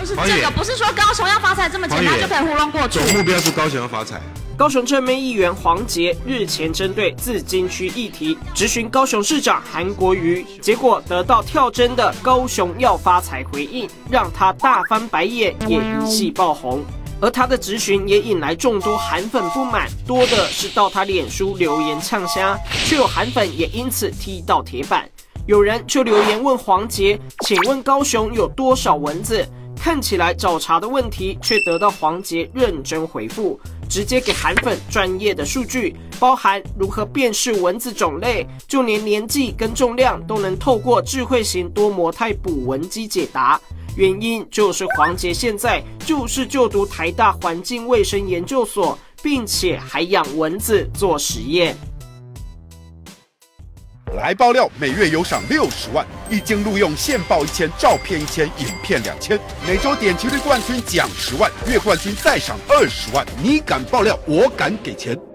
是这个，不是说高雄要发财这么简单就可以糊弄过去。 总目标是高雄要发财。 高雄正妹议员黄捷日前针对自金区议题质询高雄市长韩国瑜，结果得到跳针的高雄要发财回应，让他大翻白眼，也一系爆红。而他的质询也引来众多韩粉不满，多的是到他脸书留言呛虾，却有韩粉也因此踢到铁板。有人就留言问黄捷，请问高雄有多少蚊子？看起来找茬的问题，却得到黄捷认真回复，直接给韩粉专业的数据，包含如何辨识蚊子种类，就连年纪跟重量都能透过智慧型多模态捕蚊机解答。原因就是黄捷现在就是就读台大环境卫生研究所，并且还养蚊子做实验。 来爆料，每月有赏60万，一经录用现报1000，照片1000，影片2000，每周点击率冠军奖10万，月冠军再赏20万。你敢爆料，我敢给钱。